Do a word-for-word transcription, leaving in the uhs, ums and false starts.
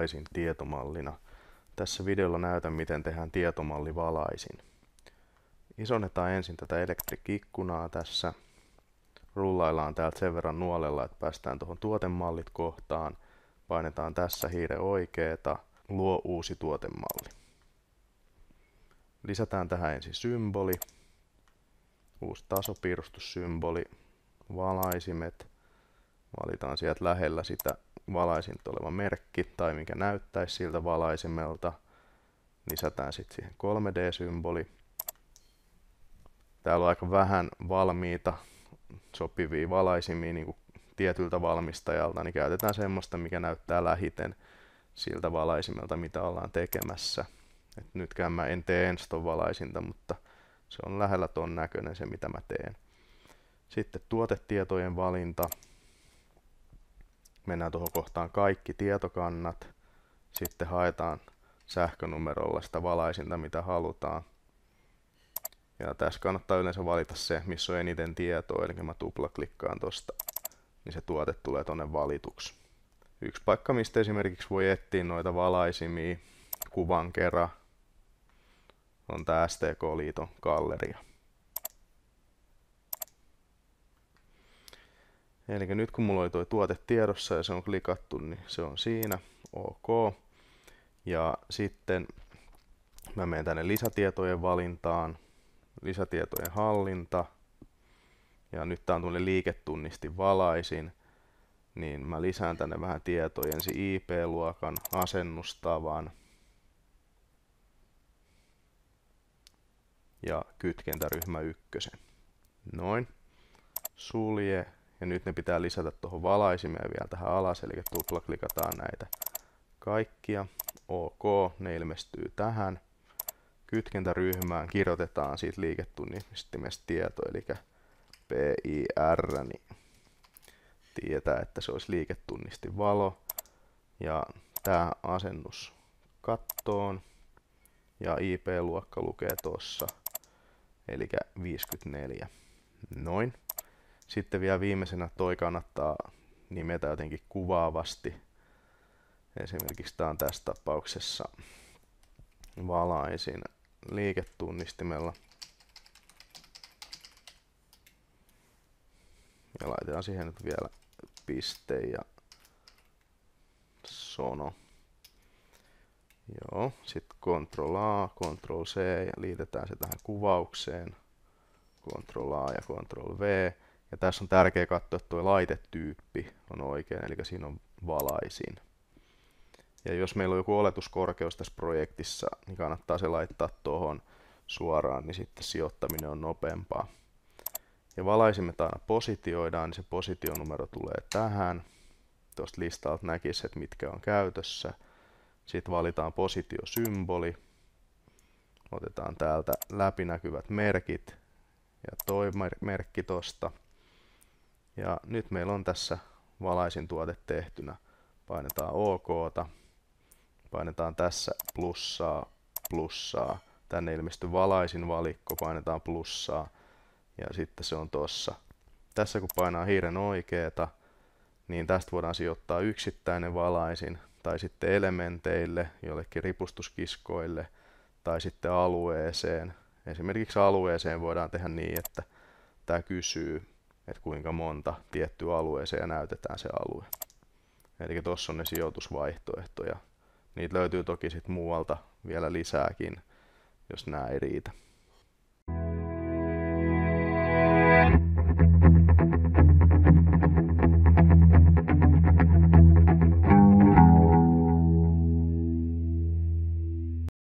valaisin tietomallina. Tässä videolla näytän, miten tehdään tietomalli valaisin. Isonnetaan ensin tätä Electric-ikkunaa tässä. Rullaillaan täältä sen verran nuolella, että päästään tuohon tuotemallit kohtaan. Painetaan tässä hiire oikeeta, luo uusi tuotemalli. Lisätään tähän ensin symboli, uusi tasopiirustussymboli, valaisimet. Valitaan sieltä lähellä sitä valaisinta oleva merkki tai mikä näyttäisi siltä valaisimelta. Lisätään sitten siihen kolme D-symboli. Täällä on aika vähän valmiita sopivia valaisimia niin kuin tietyltä valmistajalta, niin käytetään semmoista, mikä näyttää lähiten siltä valaisimelta, mitä ollaan tekemässä. Et nytkään mä en tee Enston valaisinta, mutta se on lähellä ton näköinen se, mitä mä teen. Sitten tuotetietojen valinta. Mennään tuohon kohtaan kaikki tietokannat. Sitten haetaan sähkönumerolla sitä valaisinta, mitä halutaan. Ja tässä kannattaa yleensä valita se, missä on eniten tietoa, eli mä tuplaklikkaan tosta, niin se tuote tulee tonne valituksi. Yksi paikka, mistä esimerkiksi voi etsiä noita valaisimia kuvan kerran, on tää S T K-liiton galleria. Eli nyt kun mulla oli tuo tuote tiedossa ja se on klikattu, niin se on siinä, ok. Ja sitten mä menen tänne lisätietojen valintaan, lisätietojen hallinta. Ja nyt tää on tuollainen liiketunnistin valaisin, niin mä lisään tänne vähän tietoja ensin I P-luokan, asennustavan ja kytkentäryhmä ykkösen. Noin. Sulje. Ja nyt ne pitää lisätä tuohon valaisimeen vielä tähän alas, eli tuplaklikataan näitä kaikkia. Ok, ne ilmestyy tähän. Kytkentäryhmään kirjoitetaan siitä liiketunnistimestä tieto, eli P I R, niin tietää, että se olisi liiketunnistin valo. Ja tämä asennus kattoon. Ja I P-luokka lukee tuossa, eli viisikymmentäneljä. Noin. Sitten vielä viimeisenä toi kannattaa nimetä jotenkin kuvaavasti. Esimerkiksi tämä on tässä tapauksessa valaisin liiketunnistimella. Ja laitetaan siihen nyt vielä piste ja sono. Joo, sitten Ctrl A, Ctrl C ja liitetään se tähän kuvaukseen. Ctrl A ja Ctrl V. Ja tässä on tärkeää katsoa, että tuo laitetyyppi on oikein, eli siinä on valaisin. Ja jos meillä on joku oletuskorkeus tässä projektissa, niin kannattaa se laittaa tuohon suoraan, niin sitten sijoittaminen on nopeampaa. Ja valaisimet aina positioidaan, niin se positionumero tulee tähän. Tuosta listalta näkisi, että mitkä on käytössä. Sitten valitaan positiosymboli. Otetaan täältä läpinäkyvät merkit ja toi merkki tosta. Ja nyt meillä on tässä valaisin tuote tehtynä. Painetaan OK:ta. Painetaan tässä plussaa, plussaa. Tänne ilmestyy valaisin valikko, painetaan plussaa. Ja sitten se on tossa. Tässä kun painaa hiiren oikeeta, niin tästä voidaan sijoittaa yksittäinen valaisin. Tai sitten elementeille, jollekin ripustuskiskoille. Tai sitten alueeseen. Esimerkiksi alueeseen voidaan tehdä niin, että tämä kysyy, että kuinka monta tiettyä alueeseen ja näytetään se alue. Eli tuossa on ne sijoitusvaihtoehtoja. Niitä löytyy toki sitten muualta vielä lisääkin, jos nämä ei riitä.